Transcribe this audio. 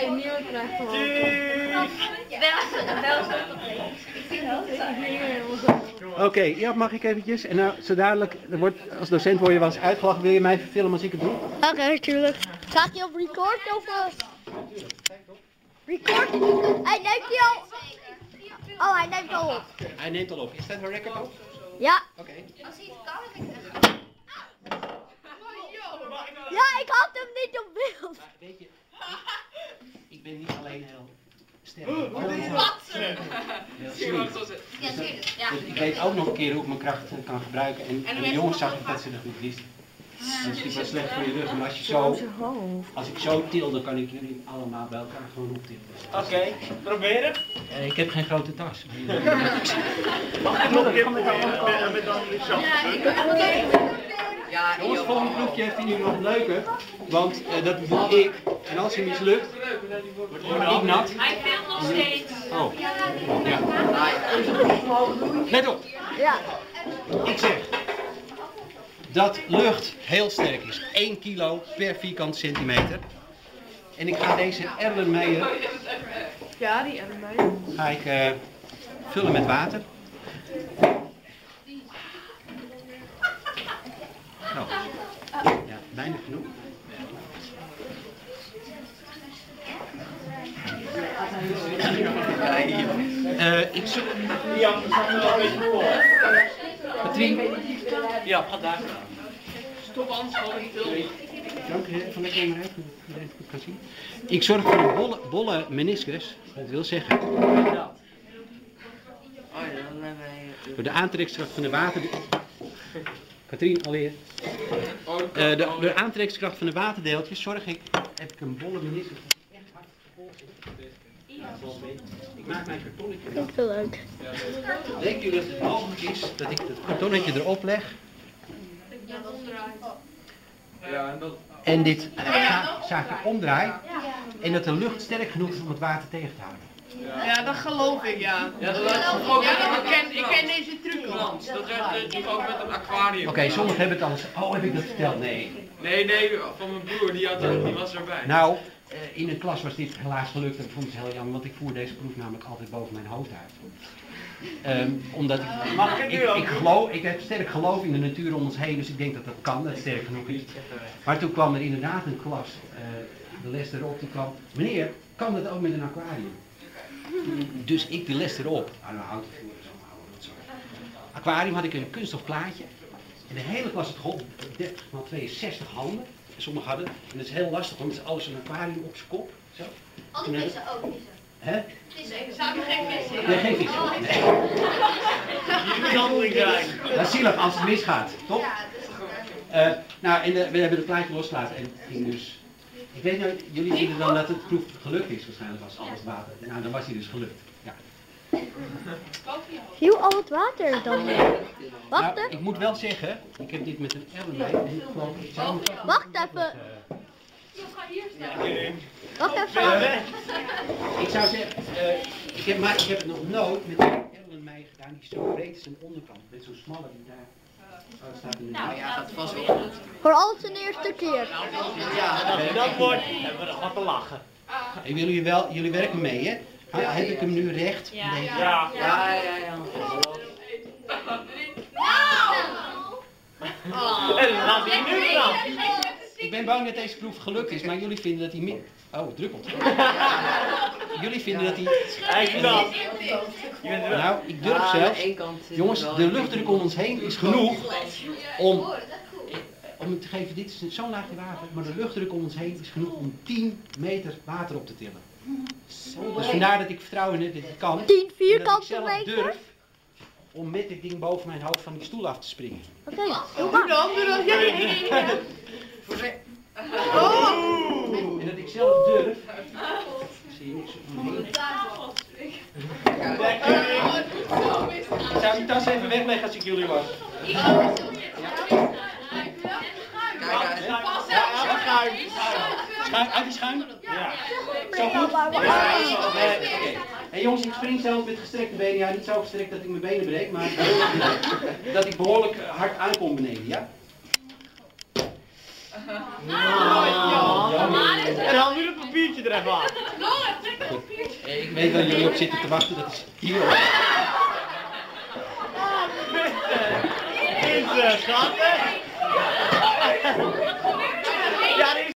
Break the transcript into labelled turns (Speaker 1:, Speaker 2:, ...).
Speaker 1: je nieuwe krijgt gewoon.
Speaker 2: Oké, ja, mag ik eventjes? En nou, zo dadelijk, als docent word je wel eens uitgelachen. Wil je mij filmen als ik het doe?
Speaker 3: Oké, natuurlijk. Gaat hij op record of? Record? Hij neemt hij al. Oh, hij neemt al op.
Speaker 2: Hij neemt al op. Is dat een record op?
Speaker 3: Ja.
Speaker 2: Oké.
Speaker 3: Als hij het kan, ja, ik had hem niet op beeld.
Speaker 2: Maar weet je, ik ben niet alleen heel sterk. Dus ik weet ook nog een keer hoe ik mijn kracht kan gebruiken. En de jongens zag ik dat ze dat niet wisten. Dat is wel slecht voor je rug, maar als ik zo til, dan kan ik jullie allemaal bij elkaar gewoon optillen.
Speaker 4: Oké, proberen.
Speaker 2: Ik heb geen grote tas.
Speaker 4: Mag ik nog een keer proberen met dan zo?
Speaker 1: Ja,
Speaker 2: Jongens, het volgende proefje vinden jullie nog leuker, want dat doe ik. En als hij mislukt, word ik nat.
Speaker 5: Hij filmt nog steeds.
Speaker 2: Oh. Ja. Let op.
Speaker 3: Ja.
Speaker 2: Ik zeg dat lucht heel sterk is. 1 kilo per vierkante centimeter. En ik ga deze Erlenmeyer
Speaker 1: Ja, die Erlenmeyer.
Speaker 2: ga ik vullen met water. Nou, ja, weinig genoeg. Ik zoek...
Speaker 4: Ja, we gaan wel een beetje voor.
Speaker 2: Patrien.
Speaker 4: Ja, ga daar.
Speaker 5: Stop anders gewoon niet filmen.
Speaker 2: Dank je van de camera, dat iedereen het goed kan zien. Ik zorg voor een bolle meniscus, dat wil zeggen. Door de aantrekkingskracht van de water... Katrien, alweer. Door de aantrekkingskracht van de waterdeeltjes heb ik een bolle meniscus. Ik maak mijn kartonnetje.
Speaker 3: Dat is leuk.
Speaker 2: Denken jullie dat het mogelijk is dat ik het kartonnetje erop leg? En dit zaakje omdraai. En dat de lucht sterk genoeg is om het water tegen te houden.
Speaker 1: Ja, dat geloof ik, ja.
Speaker 5: Ja, dat is ook
Speaker 1: Ik ken deze truc al.
Speaker 5: dat is ook met een aquarium.
Speaker 2: Oké, sommigen hebben het al eens... Oh, heb ik dat verteld? Nee.
Speaker 5: Nee, van mijn broer, die was erbij.
Speaker 2: Nou, in een klas was dit helaas gelukt en ik vond het heel jammer, want ik voer deze proef namelijk altijd boven mijn hoofd uit. Omdat ik heb sterk geloof in de natuur om ons heen, dus ik denk dat dat kan, dat het sterk genoeg is. Maar toen kwam er inderdaad een klas, de les erop, die kwam, meneer, kan dat ook met een aquarium? Dus ik de les erop, aan een autovoer, zo'n oude rotzooi. Aquarium had ik een kunststof plaatje en de hele klas had geholpen, 30 x 62 handen. Sommigen hadden, en dat is heel lastig, want het is alles een aquarium op zijn kop. Zo.
Speaker 3: Alle vissen ook, vissen.
Speaker 2: Hè?
Speaker 3: Samen geen vissen.
Speaker 2: Nee, geen vissen. Nee. Dat is zielig als het misgaat, toch? Nou, en we hebben het plaatje losgelaten en het ging dus... Ik weet nou, jullie vinden dan dat het proef gelukt is waarschijnlijk als alles water. Nou, dan was hij dus gelukt. Ja.
Speaker 3: Viel al het water dan weer? Wacht
Speaker 2: Nou,
Speaker 3: even.
Speaker 2: ik moet wel zeggen, ik heb dit met een Erlenmeyer en ik geloof...
Speaker 3: Wacht even. Wacht even.
Speaker 2: Ik zou zeggen, ik heb het nog nooit met een Erlenmeyer gedaan die zo breed is aan de onderkant. Met zo'n smalle die daar staat in de...
Speaker 1: Nou ja, gaat vast wel goed.
Speaker 3: Voor alles een eerste keer.
Speaker 4: Ja, als dat wordt, hebben we nog wat te lachen.
Speaker 2: Ik wil jullie werken mee, hè? Heb ik hem nu recht?
Speaker 4: Ja. En dan gaat hij nu dan.
Speaker 2: Ik ben bang dat deze proef gelukt is, maar jullie vinden dat hij meer... Oh, het druppelt. Jullie vinden dat hij...
Speaker 4: Hij knapt.
Speaker 2: Nou, ik durf zelfs... Jongens, de luchtdruk om ons heen is genoeg om het te geven, dit is zo'n laagje water, maar de luchtdruk om ons heen is genoeg om 10 meter water op te tillen. Dus vandaar dat ik vertrouw in het, dat het kan.
Speaker 3: 10 vierkante
Speaker 2: en dat ik zelf
Speaker 3: meter?
Speaker 2: durf om met dit ding boven mijn hoofd van die stoel af te springen.
Speaker 3: Oké, doe maar.
Speaker 1: Doe dan. Ja.
Speaker 2: En dat ik zelf durf... Zie je niks omheen. Ik zou die tas even wegleggen als ik jullie was. Uit die schuim?
Speaker 4: Ja.
Speaker 2: Zo goed? Hey jongens, ik spring zelf met gestrekte benen. Ja, niet zo gestrekt dat ik mijn benen breek, maar dat ik behoorlijk hard aankom beneden, ja?
Speaker 1: Ja.
Speaker 4: En haal nu het papiertje er even af.
Speaker 2: Ik weet waar jullie op zitten te wachten, dat is hier.
Speaker 4: Is schattig. Ja, die